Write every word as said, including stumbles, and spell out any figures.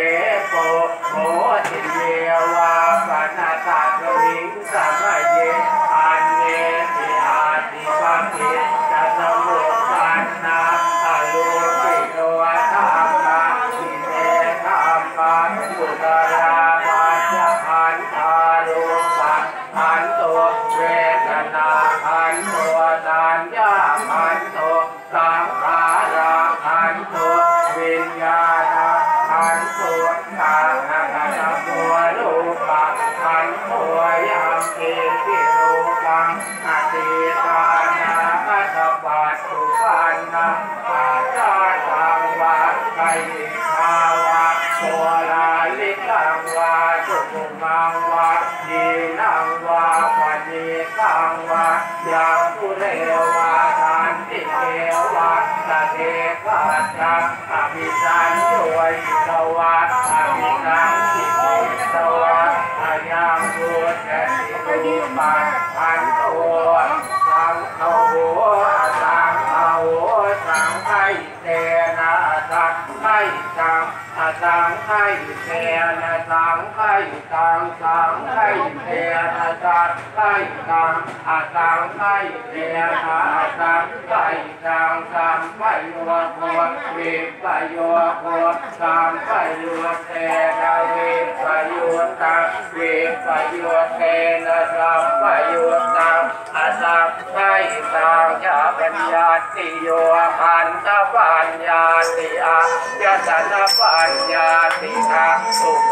โกโหติเยวาปนาตาสวิงสัมเยอันเนติอาติปังกิจะสมุทปันนาอโลกิโลธรรมะอิเนธรรมะสุตราปัจจขันธารูปะขันโตเวทนาขันโตสัญญาขันโตสังขาราขันโตวิญญาณขันโตสังขารโมรูปะขันโตยังกิติรูปังอติตานาคัตปัสสุปันนาปัจจตังวะไกยิภาวะโสราลิกังวะสุขุมังวะยีนังวะปณิตังวะยังปุเรวะทันติเกวะสเทกัจจังอภิสัญโยอิตวะอภิสังสิกิตวะอายังพุทธติรูปังอันโตสังฆโหสังฆโหสังฆิเตนะสังฆิตังสังฆิเตนะสังฆิตังสังฆิเตนะสังฆิตังสังฆิเตนะสังฆิตังสัมปโยโควิปโยโคสัมปโยเตนะวิปโยตังวิปโยเตนะสัมปโยตังสังฆิตังยะปัญญาติโยขันธปัญญาติอายตนะปัญญาติอาสุ